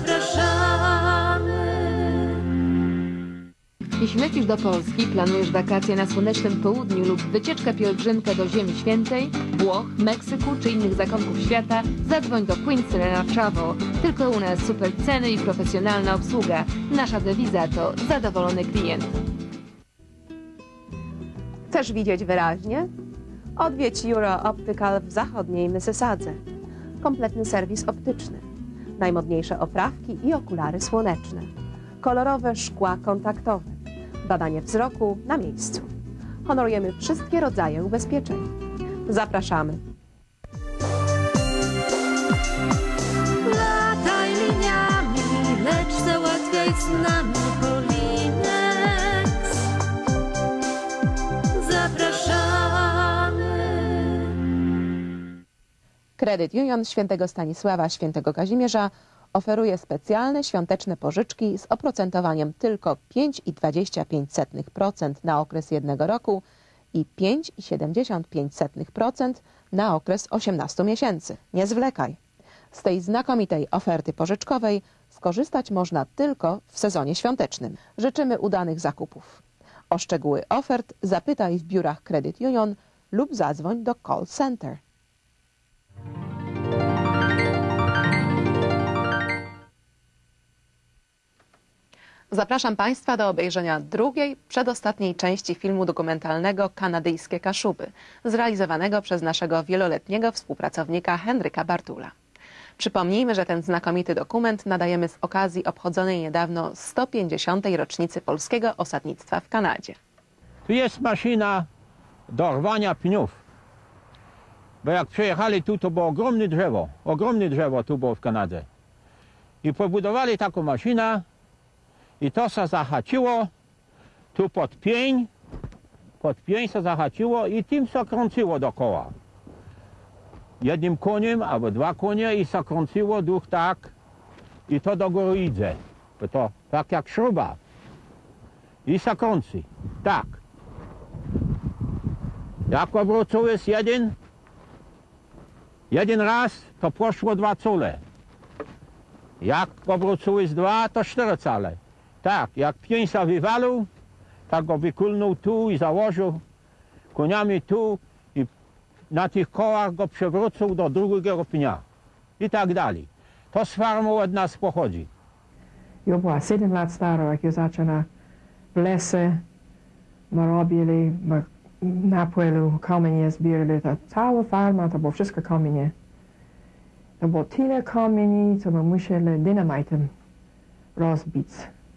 zapraszamy. Jeśli lecisz do Polski, planujesz wakacje na słonecznym południu lub wycieczkę pielgrzymkę do Ziemi Świętej, Włoch, Meksyku czy innych zakątków świata, zadzwoń do Queen Serena Travel. Tylko u nas super ceny i profesjonalna obsługa. Nasza dewiza to zadowolony klient. Chcesz widzieć wyraźnie? Odwiedź Euro Optical w zachodniej Mississadze. Kompletny serwis optyczny. Najmodniejsze oprawki i okulary słoneczne. Kolorowe szkła kontaktowe. Badanie wzroku na miejscu. Honorujemy wszystkie rodzaje ubezpieczeń. Zapraszamy. Lataj liniami, lecz załatwiaj z nami Polinex. Zapraszamy. Credit Union Świętego Stanisława, Świętego Kazimierza oferuje specjalne świąteczne pożyczki z oprocentowaniem tylko 5,25% na okres 1 roku i 5,75% na okres 18 miesięcy. Nie zwlekaj. Z tej znakomitej oferty pożyczkowej skorzystać można tylko w sezonie świątecznym. Życzymy udanych zakupów. O szczegóły ofert zapytaj w biurach Credit Union lub zadzwoń do call center. Zapraszam Państwa do obejrzenia drugiej, przedostatniej części filmu dokumentalnego Kanadyjskie Kaszuby, zrealizowanego przez naszego wieloletniego współpracownika Henryka Bartula. Przypomnijmy, że ten znakomity dokument nadajemy z okazji obchodzonej niedawno 150. rocznicy polskiego osadnictwa w Kanadzie. Tu jest maszyna do rwania pniów. Bo jak przyjechali tu, to było ogromne drzewo tu było w Kanadzie. I pobudowali taką maszynę i to się zahaczyło tu pod pień się zahaczyło i tym się kręciło dookoła. Jednym koniem albo 2 konie i się kręciło duch tak i to do góry idzie. Bo to tak jak śruba. I się kręci. Tak. Jak obróciłeś jeden raz, to poszło 2 cale. Jak obróciłeś 2, to 4 cale. Tak, jak pień się wywalił, tak go wykulnął tu i założył koniami tu i na tych kołach go przewrócił do drugiego pnia. I tak dalej. To z farmą od nas pochodzi. Ja była 7 lat stara, jak ja zaczęła w lesie, my robili, na polu kamienie zbierali, to cała farma, to było wszystko kamienie. To było tyle kamieni, co my musieli dynamitem rozbić.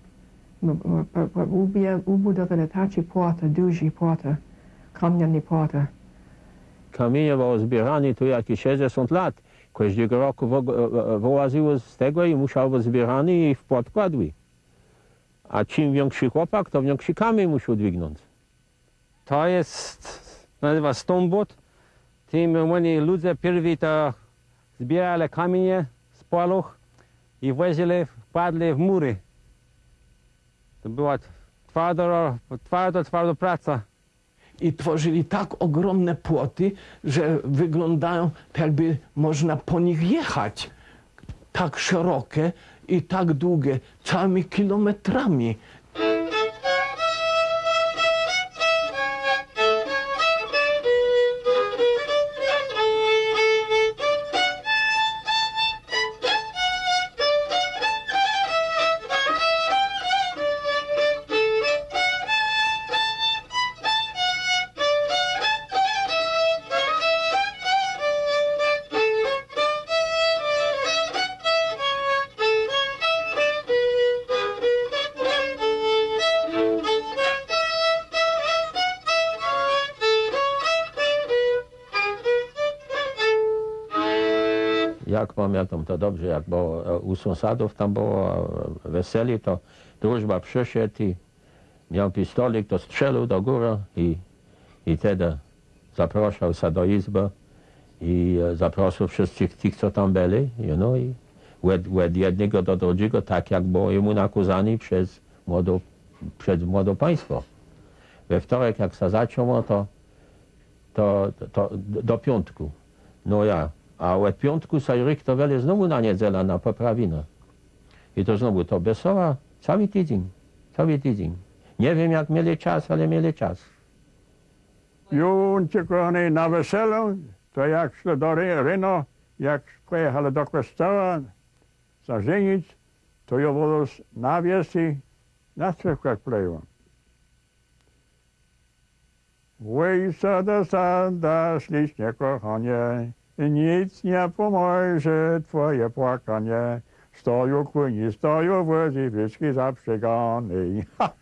Ubudowali takie płoty, duże płoty, kamienne płoty. Kamienie było zbierane tu jakieś 60 lat. Każdego roku wyłaziło z tego i musiał być zbierany i w płot kładły. A czym większy chłopak, to większy kamień musiał dźwignąć. To jest, nazywa stąbot. Tym oni ludzie pierwsi to zbierali kamienie z poluch i wozili, wkładli w mury. To była twarda praca. I tworzyli tak ogromne płoty, że wyglądają tak, jakby można po nich jechać. Tak szerokie i tak długie, całymi kilometrami. Jak pamiętam to dobrze, jak było u sąsiadów tam było weseli, to drużba przyszedł i miał pistolet, to strzelił do góry i wtedy zapraszał się do izby i zaprosił wszystkich tych, co tam byli, i od jednego do drugiego, tak jak było jemu nakazane przez młode państwo. We wtorek, jak się zaczęło, to do piątku. No ja. A od piątku się rychtowali znowu na niedzielę na poprawinę. I to znowu to wesoła cały tydzień, cały tydzień. Nie wiem jak mieli czas, ale mieli czas. Juncie, kochani, na weselu, to jak szli do Reno, jak pojechali do kościoła zażenić, to ja było na wieści na śpiewkach pleją. Wyjścia do sada, ślicznie kochanie, nic nie pomoże twoje płakanie. Stoją kuni, stoją wozy, wieczki zaprzegane.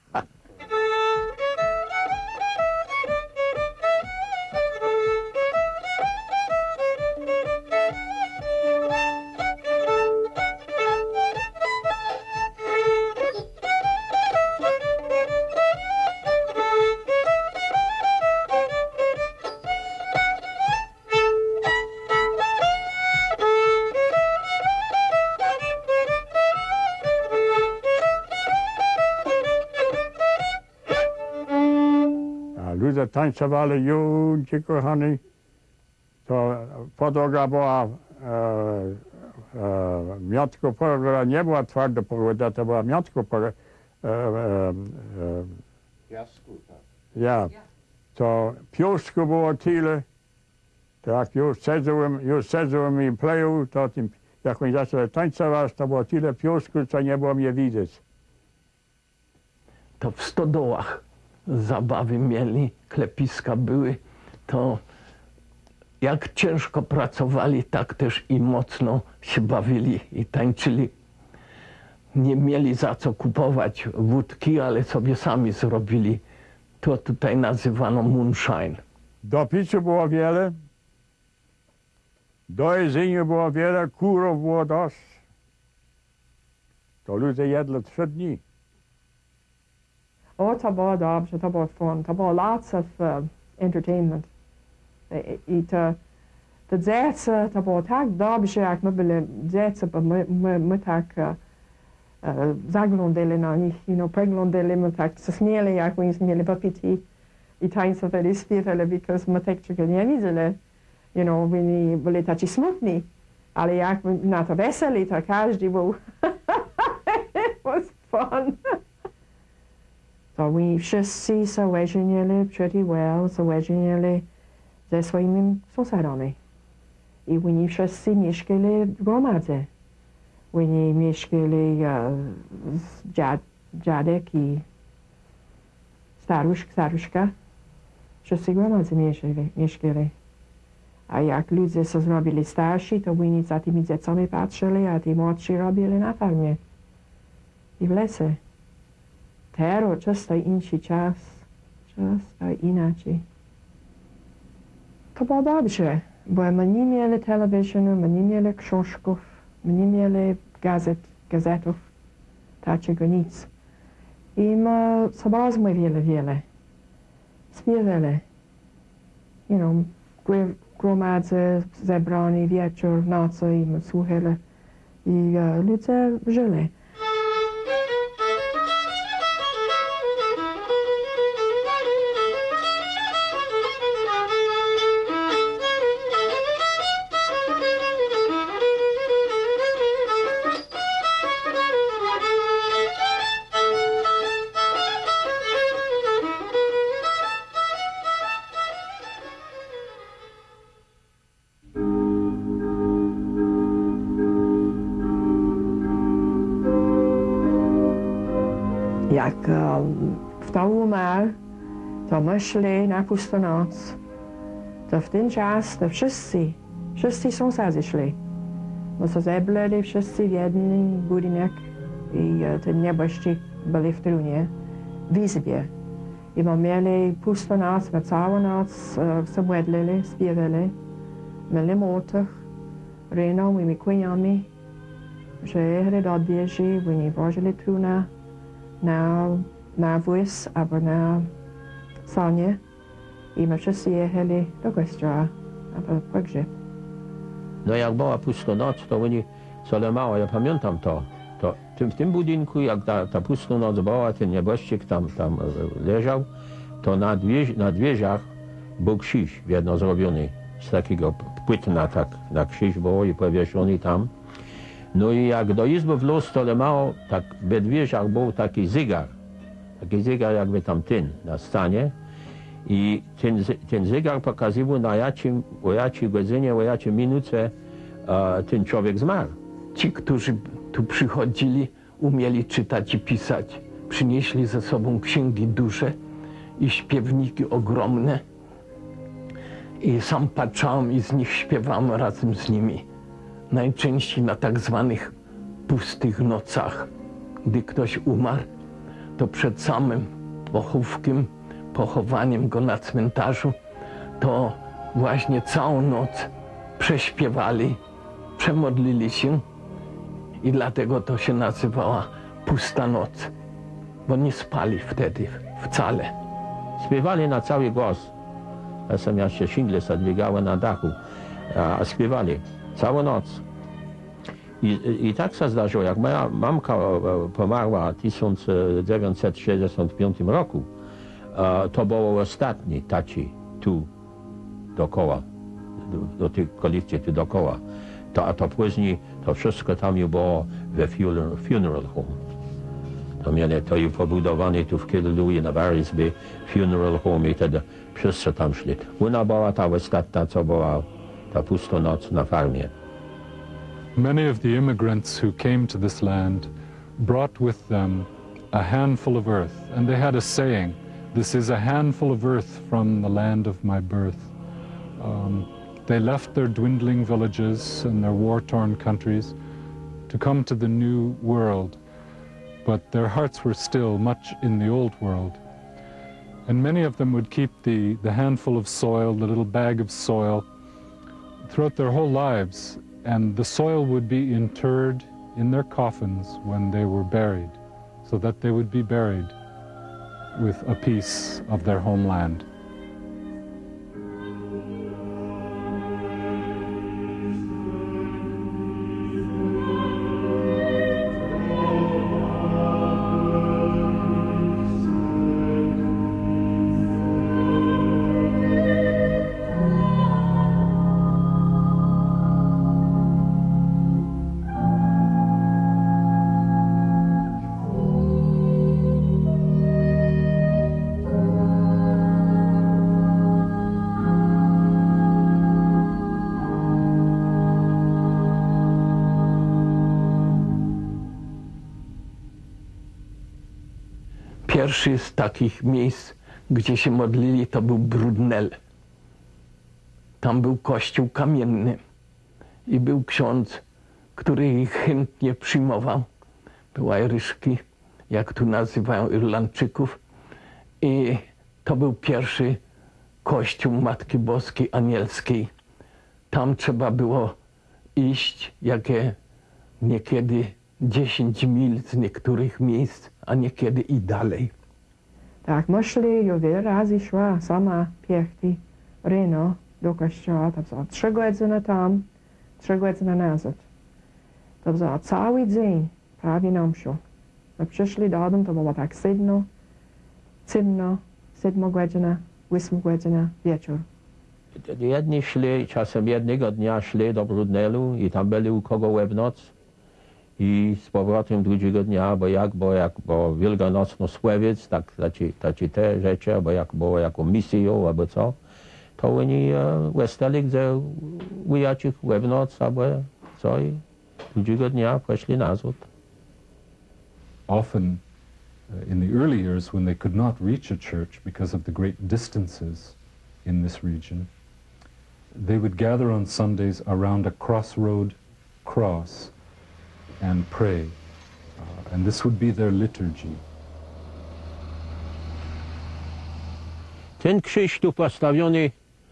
Ludzie tańcowali, Juncie, kochani, to podłoga była miotko pogoda, nie była twarda pogoda, to była miotko pogoda. Piasku, tak. Ja, to piusku było tyle, to jak już sedzałem i pleją, to tym, jak oni zaczęli tańcować, to było tyle piusku, co nie było mnie widzieć. To w stodołach zabawy mieli, klepiska były, to jak ciężko pracowali, tak też i mocno się bawili i tańczyli. Nie mieli za co kupować wódki, ale sobie sami zrobili. To tutaj nazywano moonshine. Do picia było wiele, do jedzenia było wiele, kurów było dość. To ludzie jedli 3 dni. O, to było dobrze, to było fun, to było lots of entertainment. I te dzieci, to było tak dobrze, jak my byli dzieci, bo my tak zaglądali na nich, preglądali, my tak się śmieli, jak oni mieli popity i tańcowali, śpiewali, because my tak czego nie widzieli, oni byli tacy smutni, ale jak na to weseli, to każdy był, it was fun. To oni wszyscy się weźmieli pretty well, się weźmieli ze swoimi sąsiadami. I oni wszyscy mieszkali w gromadzie. Oni mieszkali dziadek i staruszka. Wszyscy w gromadzie mieszkali. A jak ludzie się zrobili starsi, to oni za tymi dziecami patrzyli, a ci młodsi robili na farmie i w lesie. Teraz czysto inny czas, czysto inaczej. To było dobrze, bo my nie mieli telewizjonu, my nie mieli książków, my nie mieli gazetów, takiego nic. I my sobie rozmawiali wiele, śpiewali. Gromadze, zebrani, wieczór, nocy i my słuchali. I ludzie żyli. Jak kto umarł, to my szli na pustonoc. To w ten czas to wszyscy sąsiedzi szli. My się zebrali wszyscy w jeden budynek i ten nieboszczyk byli w trunie, w izbie. I my mieli pustonoc, my całą noc się modlili, śpiewali. Mieli motych, rano mymi koniami, przyjechali do odbieży, oni włożyli truna na wóz albo na sanie i my wszyscy jechali do kościoła albo pogrzeb. No jak była pustonoc, to oni co mało, ja pamiętam to w tym budynku, jak ta pustonoc była, ten nieboszczyk tam leżał, to na drzwiach był krzyż jedno zrobiony z takiego płótna, tak na krzyż było i powieszony tam. No i jak do izby w los, to mało, tak we drzwiach był taki zegar jakby tam ten na stanie. I ten zegar pokazywał na jakiej godzinie, o jakiej minucie ten człowiek zmarł. Ci, którzy tu przychodzili, umieli czytać i pisać. Przynieśli ze sobą księgi duże i śpiewniki ogromne. I sam patrzałem i z nich śpiewałem razem z nimi. Najczęściej na tak zwanych pustych nocach. Gdy ktoś umarł, to przed samym pochowaniem go na cmentarzu, to właśnie całą noc prześpiewali, przemodlili się i dlatego to się nazywała pusta noc, bo nie spali wtedy wcale. Śpiewali na cały głos. Czasem jeszcze shingle zadźwigały na dachu, a śpiewali całą noc. I tak się zdarzyło, jak moja mamka pomarła w 1965 roku, to było ostatni taci tu dookoła, do tej kolekcji tu dookoła. A to później to wszystko tam już było we funeral home. To już pobudowane tu w Killaloe na Warrisby funeral home i wtedy wszyscy tam szli. Ona była ta ostatnia, co była ta pusta noc na farmie. Many of the immigrants who came to this land brought with them a handful of earth, and they had a saying, "This is a handful of earth from the land of my birth." They left their dwindling villages and their war-torn countries to come to the new world, but their hearts were still much in the old world. And many of them would keep the handful of soil, the little bag of soil, throughout their whole lives, and the soil would be interred in their coffins when they were buried, so that they would be buried with a piece of their homeland. Pierwszy z takich miejsc, gdzie się modlili, to był Brudnel. Tam był kościół kamienny i był ksiądz, który ich chętnie przyjmował. Był Iryszki, jak tu nazywają Irlandczyków. I to był pierwszy kościół Matki Boskiej Anielskiej. Tam trzeba było iść, jakie niekiedy 10 mil z niektórych miejsc, a niekiedy i dalej. Tak, my szli, już wiele razy szła sama piechty rano do kościoła, to było 3 godziny tam, 3 godziny nazad. To było cały dzień, prawie na mszu. My przyszli do domu, to było tak ciemno, 7 godzina, 8 godzina, wieczór. Jedni szli, czasem jednego dnia szli do Brudnelu i tam byli u kogo we w noc. I z powrotem drugiego dnia, bo wielkanocno słewiec, tak te rzeczy, albo jak było jako misją, albo co, to oni łestali, gdzie ujać ich we w noc, albo co, i drugiego dnia poszli nazad. Often, in the early years, when they could not reach a church because of the great distances in this region, they would gather on Sundays around a crossroad cross and pray, and this would be their liturgy. Ten krzyż tu postawiony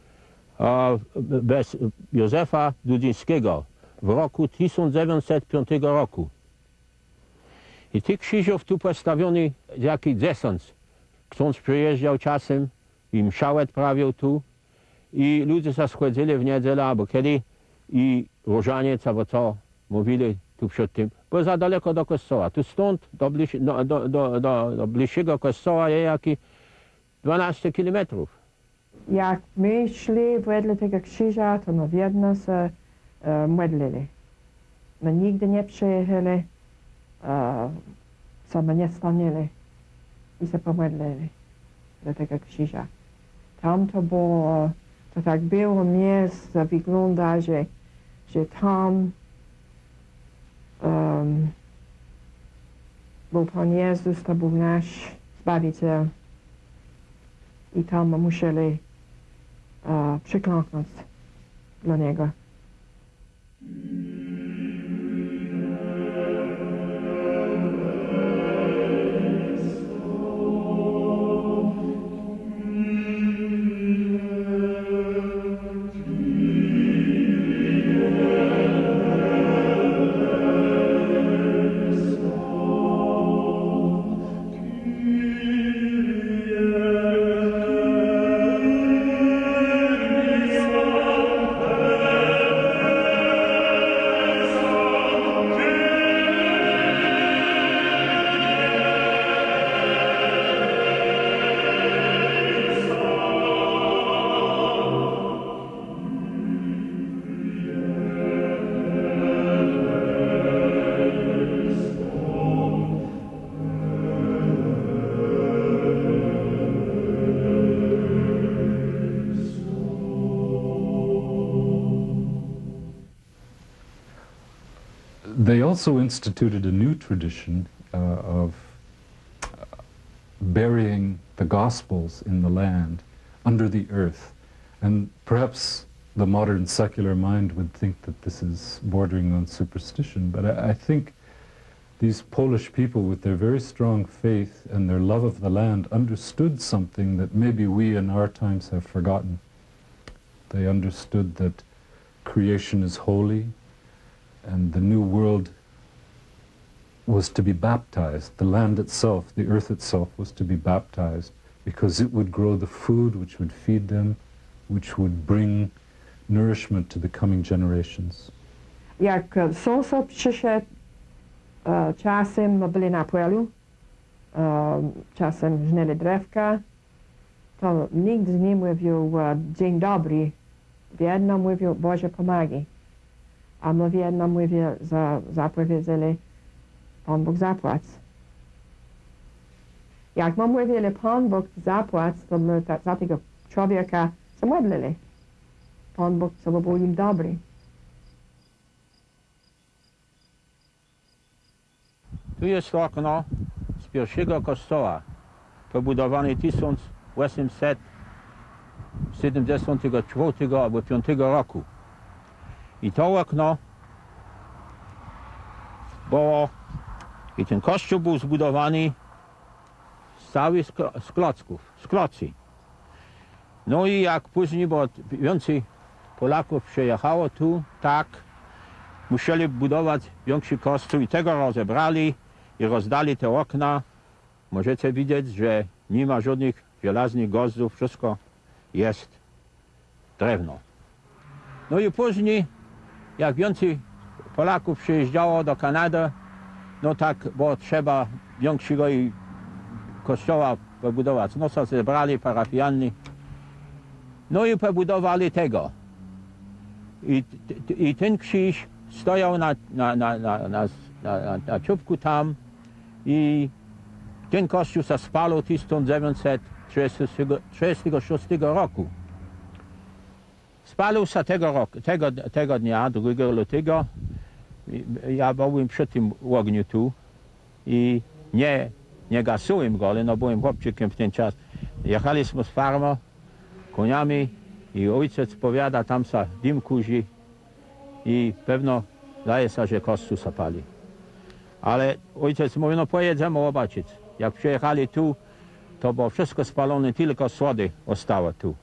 bez Józefa Dudzińskiego w roku 1905 roku. I tych krzyżów tu postawiony jaki desant. Ksiądz przyjeżdżał czasem i mszał odprawiał tu i ludzie się schodzili w niedzielę albo kiedy i różaniec albo co mówili tu przed tym, bo za daleko do kościoła. Tu stąd do bliższego kościoła jest jakieś 12 kilometrów. Jak my szli wedle tego krzyża, to my wiedno się modlili. my nigdy nie przyjechali, co my nie stanęli i się pomodlili do tego krzyża. Tam to było, to tak było miejsce, wygląda, że tam był Pan Jezus, to był nasz Zbawiciel i tam my musieli przykląknąć dla Niego. They also instituted a new tradition of burying the Gospels in the land, under the earth. And perhaps the modern secular mind would think that this is bordering on superstition, but I think these Polish people, with their very strong faith and their love of the land, understood something that maybe we in our times have forgotten. They understood that creation is holy, and the new world was to be baptized. The land itself, the earth itself, was to be baptized because it would grow the food which would feed them, which would bring nourishment to the coming generations. Jak sąsiad przyszedł, czasem my byli na polu, czasem żnęli drewka, to nikt nie mówił dzień dobry, w jednym mówił Boże pomagaj. A my w jednym mówię, zapowiedzieli, Pan Bóg zapłać. Jak my mówili, Pan Bóg zapłać, to my za tego człowieka się modlili. Pan Bóg, co był im dobry. Tu jest okno z pierwszego kościoła, pobudowany 1874 albo 5 roku. I to okno było, i ten kościół był zbudowany z klocków, z klocy. No i jak później, bo więcej Polaków przyjechało tu, tak, musieli budować większy kościół i tego rozebrali i rozdali te okna. Możecie widzieć, że nie ma żadnych żelaznych gwozdów, wszystko jest drewno. No i później, jak więcej Polaków przyjeżdżało do Kanady, no tak, bo trzeba większego kościoła pobudować. No co zebrali parafialni. No i pobudowali tego. I ten krzyż stojął na czubku tam i ten kościół się spalił w 1936 roku. Spalił się tego dnia, 2 lutego. Ja byłem przy tym ogniu tu i nie gasiłem go, ale no byłem chłopczykiem w ten czas. Jechaliśmy z farmą, koniami i ojciec powiada, tam się dym kurzy i pewno daje się, że kościół się pali. Ale ojciec mówi, no pojedziemy zobaczyć. Jak przyjechali tu, to było wszystko spalone, tylko schody zostało tu.